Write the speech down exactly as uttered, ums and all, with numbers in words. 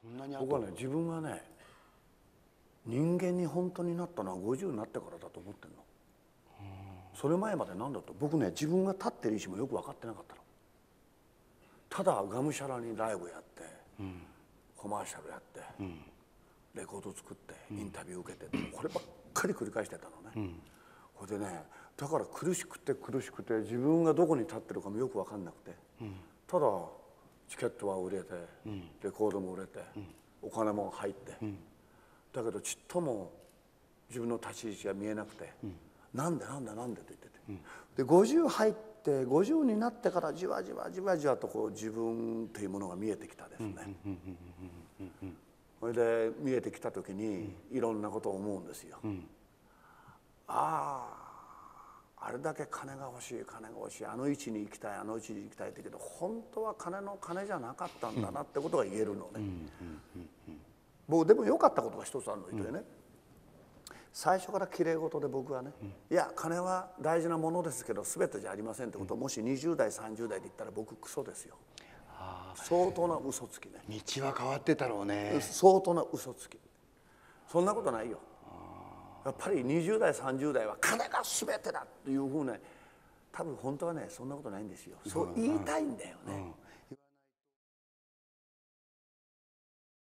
そんなに僕はね自分がね人間に本当になったのはごじゅうになってからだと思ってるの。それ前まで何だと僕ね自分が立ってる意思もよく分かってなかったの。ただがむしゃらにライブやって、うん、コマーシャルやって、うん、レコード作ってインタビュー受けて、うん、こればっかり繰り返してたのね、うん、これでねだから苦しくて苦しくて自分がどこに立ってるかもよく分かんなくて、うん、ただチケットは売れて、うん、レコードも売れて、うん、お金も入って、うん、だけどちっとも自分の立ち位置が見えなくて、うん、なんでなんでなんでと言ってて、うん、でごじゅう入ってごじゅうになってからじわじわじわじわとこう自分というものが見えてきたですね。それで見えてきた時にいろんなことを思うんですよ。うん、あああれだけ金が欲しい金が欲しいあの位置に行きたいあの位置に行きたいってけど本当は金の金じゃなかったんだなってことが言えるのね。僕でも良かったことが一つあるの言ってね、うん、最初からきれい事で僕はね、うん、いや金は大事なものですけど全てじゃありませんってことをもしにじゅう代さんじゅう代で言ったら僕クソですよ。相当な嘘つきね。 道は変わってたろうね。 相当な嘘つき。そんなことないよ。やっぱりにじゅう代さんじゅう代は金が全てだっていうふうね多分本当はねそんなことないんですよ。そう言いたいんだよね。